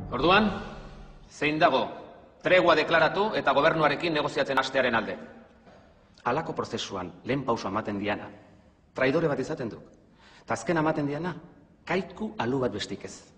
Orduan, zein dago tregua deklaratu eta gobernuarekin negoziatzen hastearen alde? Halako prozesuan lehen pauso ematen diana, traidore bat izaten du. Eta azken ematen diana, kaiku alu bat bestik ez.